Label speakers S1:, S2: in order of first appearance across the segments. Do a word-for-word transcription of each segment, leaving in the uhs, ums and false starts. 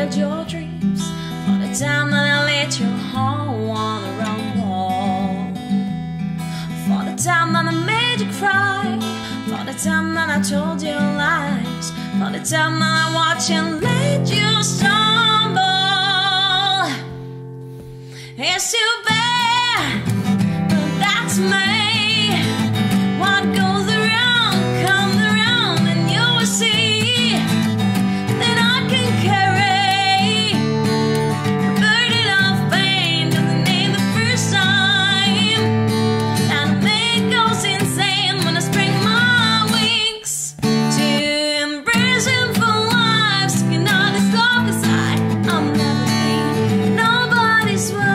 S1: shattered your dreams, for the time that I lit your home on the wrong wall, for the time that I made you cry, for the time that I told you lies, for the time that I watched and let you stumble. It's too bad, but that's me. What goes around comes around, and you will see that I can carry a burden of pain. Doesn't need the first time that it goes insane when I spread my wings to embrace him for life. Sticking all this love aside, I'll never be nobody's wife.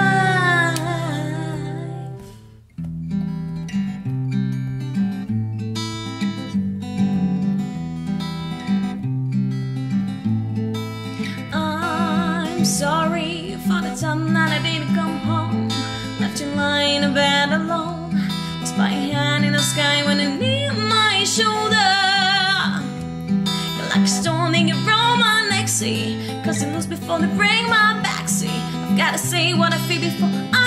S1: I'm sorry for the time that I didn't come home, left you lying in bed alone, just by a hand in the sky when I need my shoulder. You're like a stone and you roll my neck, see, cause you lose before they bring my back, see. I've gotta say what I feel before I